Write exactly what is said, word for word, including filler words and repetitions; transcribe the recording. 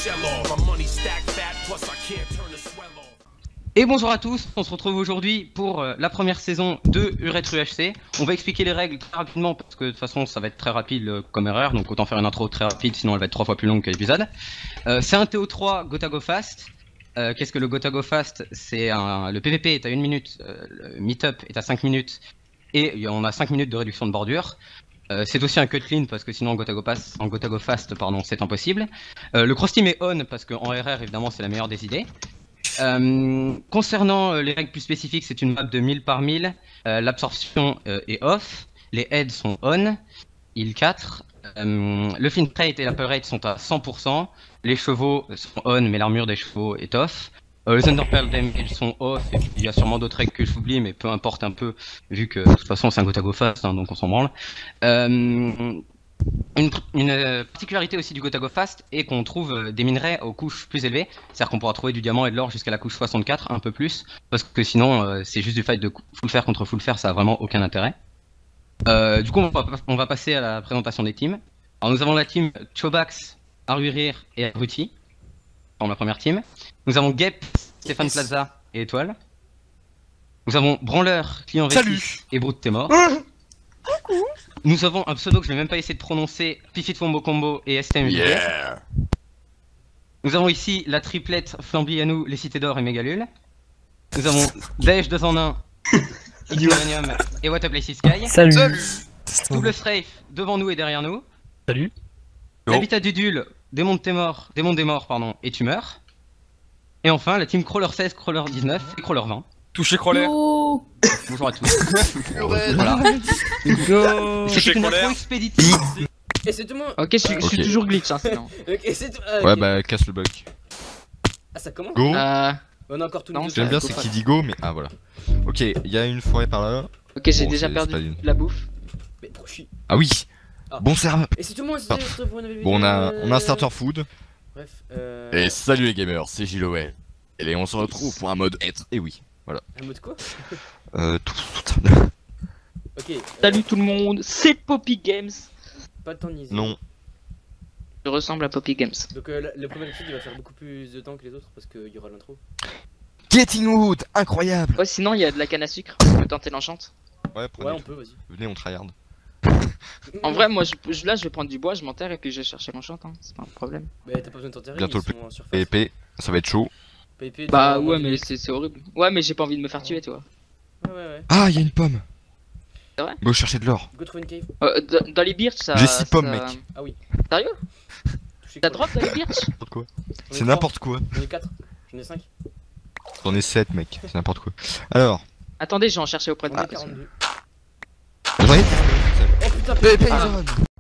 Et bonjour à tous, on se retrouve aujourd'hui pour euh, la première saison de Uretru H C. On va expliquer les règles très rapidement parce que de toute façon ça va être très rapide euh, comme erreur, donc autant faire une intro très rapide sinon elle va être trois fois plus longue que l'épisode. Euh, c'est un T O trois Gotago Fast. Euh, Qu'est-ce que le Gotago Fast? C'est un... Le P V P est à une minute, euh, le Meetup est à cinq minutes et on a cinq minutes de réduction de bordure. Euh, c'est aussi un cut clean parce que sinon en Gotago, Pass, en Gotago Fast pardon, c'est impossible. Euh, le cross team est on parce qu'en R R évidemment c'est la meilleure des idées. Euh, concernant euh, les règles plus spécifiques, c'est une map de mille par mille, euh, l'absorption euh, est off, les heads sont on, heal quatre, euh, le fin rate et la pull rate sont à cent pour cent, les chevaux sont on mais l'armure des chevaux est off, euh, les Underpearl damage sont off et puis il y a sûrement d'autres règles que j'oublie mais peu importe un peu vu que de toute façon c'est un Gotago Fast hein, donc on s'en branle. Euh, Une, une euh, particularité aussi du Gotago Fast est qu'on trouve euh, des minerais aux couches plus élevées, c'est-à-dire qu'on pourra trouver du diamant et de l'or jusqu'à la couche soixante-quatre, un peu plus, parce que sinon euh, c'est juste du fight de full fer contre full fer, ça a vraiment aucun intérêt. Euh, du coup on va, on va passer à la présentation des teams. Alors nous avons la team Chobax, Arurir et Abruti, dans la première team. Nous avons Gep, Stéphane Plaza et Étoile. Nous avons Branleur, Client Vestis et Brute T'es mort. Nous avons un pseudo que je vais même pas essayer de prononcer, Pifit Fombo Combo et S T M J. Yeah. Nous avons ici la triplette Flamby à nous, les Cités d'Or et Mégalul. Nous avons Daesh deux en un, Ignoranium et What a Place is Sky. Salut. Salut. Double Strafe devant nous et derrière nous. Salut. L'habitat du Dul, Démon de tes morts, Démon des morts pardon, et Tumeur. Et enfin la team Crawler seize, Crawler dix-neuf et Crawler vingt. Touché Crawler. Oh. Bonjour à tous. Voilà. C'est une intro expéditive. Et c'est tout le monde. Ok, je suis Ok. toujours glitch hein, sinon. Ok, c'est tout. ah, Ouais ok. bah casse le bug. Ah, ça commence. Go. Euh, On a encore tout le Non, monde. J'aime bien go c'est pas. qui dit go mais ah voilà. Ok, il y a une forêt par là. ok, j'ai Bon, déjà c'est- c'est pas perdu une- la bouffe. Mais pourquoi je suis. Ah oui. Ah. Bon serveur. Et c'est tout le monde. Ah. c'est- vous n'avez vu Bon on a que- on a un starter food. Bref. Euh. Et salut les gamers, c'est Gilowell. Et on se retrouve pour un mode être. Et oui, voilà. Un mot de quoi? Euh tout, tout- Ok. euh, Salut tout le monde, c'est Poppy Games. Pas de temps de niaiser. Non. Je ressemble à Poppy Games. Donc euh, le premier épisode il va faire beaucoup plus de temps que les autres parce qu'il y aura l'intro. Getting Wood, incroyable. Ouais, sinon il y a de la canne à sucre, on peut tenter l'enchante. Ouais, prenez. Ouais, on peut, vas-y. Venez, on tryhard. En vrai, moi je, je- là je vais prendre du bois, je m'enterre et puis je vais chercher l'enchante, hein. C'est pas un problème. Mais t'as pas besoin de t'enterrer. Bientôt ils le sont en surface. P V P, ça va être chaud. P V P, Bah tu vois, ouais, moi, mais j'ai- c'est c'est horrible. Ouais, mais j'ai pas envie de me faire tuer, tu vois. Ouais, ouais, ouais. Ah, il y a une pomme. C'est vrai? Go chercher de l'or. Go trouver une cave. Euh, dans- dans les birch, ça. J'ai six pommes, ça- mec. Ah oui. Sérieux? Touché T'as quoi. drop dans les birch? N'importe quoi. J'en ai C'est trois. n'importe quoi. J'en ai quatre. J'en ai cinq. J'en ai sept mec, c'est n'importe quoi. Alors, Attendez, je vais en chercher auprès de J'en moi. ai quarante-deux. j'en ai Oh putain, P V P ah. zone.